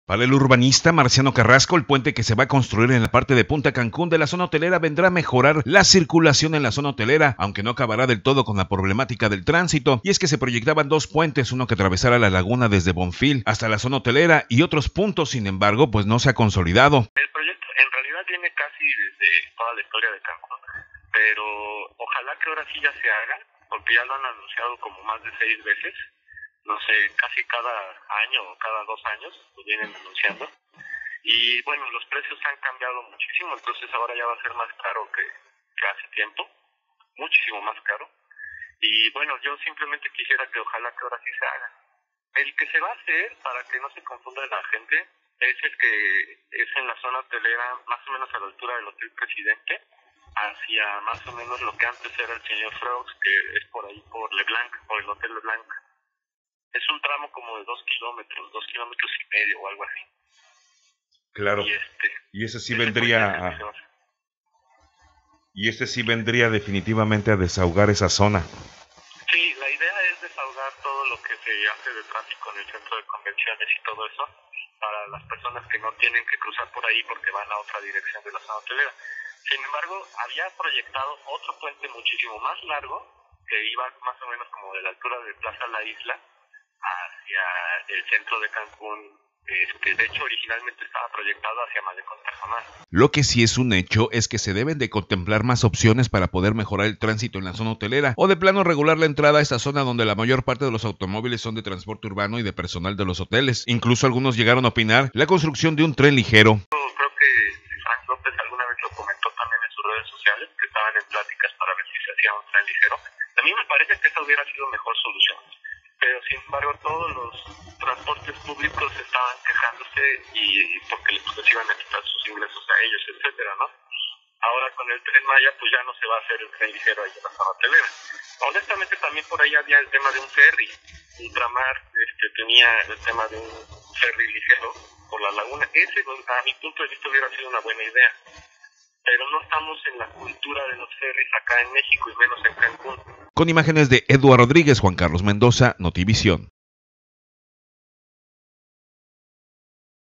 Para el urbanista Marciano Carrasco, el puente que se va a construir en la parte de Punta Cancún de la zona hotelera vendrá a mejorar la circulación en la zona hotelera, aunque no acabará del todo con la problemática del tránsito. Y es que se proyectaban dos puentes, uno que atravesara la laguna desde Bonfil hasta la zona hotelera y otros puntos, sin embargo, pues no se ha consolidado. El proyecto en realidad viene casi desde toda la historia de Cancún, pero ojalá que ahora sí ya se haga, porque ya lo han anunciado como más de 6 veces. No sé, casi cada año o cada 2 años lo vienen anunciando. Y bueno, los precios han cambiado muchísimo, entonces ahora ya va a ser más caro que hace tiempo, muchísimo más caro. Y bueno, yo simplemente quisiera que ojalá que ahora sí se haga. El que se va a hacer, para que no se confunda la gente, es el que es en la zona hotelera, más o menos a la altura del Hotel Presidente, hacia más o menos lo que antes era el Señor Frogs, que es por ahí, por LeBlanc, por el Hotel LeBlanc. Es un tramo como de 2 kilómetros, 2,5 kilómetros o algo así. Claro. Y ese sí vendría y este sí vendría definitivamente a desahogar esa zona. Sí, la idea es desahogar todo lo que se hace de tráfico en el centro de convenciones y todo eso para las personas que no tienen que cruzar por ahí porque van a otra dirección de la zona hotelera. Sin embargo, había proyectado otro puente muchísimo más largo que iba más o menos como de la altura de Plaza La Isla hacia el centro de Cancún. De hecho, originalmente estaba proyectado hacia Malecón Tajamar. Lo que sí es un hecho es que se deben de contemplar más opciones para poder mejorar el tránsito en la zona hotelera, o de plano regular la entrada a esta zona donde la mayor parte de los automóviles son de transporte urbano y de personal de los hoteles. Incluso algunos llegaron a opinar la construcción de un tren ligero. Creo que Frank López alguna vez lo comentó también en sus redes sociales, que estaban en pláticas para ver si se hacía un tren ligero. A mí me parece que esa hubiera sido mejor solución. Pero sin embargo todos los transportes públicos estaban quejándose y porque les iban a quitar sus ingresos a ellos, etcétera, ¿no? Ahora con el Tren Maya pues ya no se va a hacer el tren ligero ahí en la zona hotelera. Honestamente también por ahí había el tema de un ferry. Ultramar tenía el tema de un ferry ligero por la laguna. Ese a mi punto de vista hubiera sido una buena idea. Pero no estamos en la cultura de los ferries acá en México y menos en Cancún. Con imágenes de Eduardo Rodríguez, Juan Carlos Mendoza, Notivisión.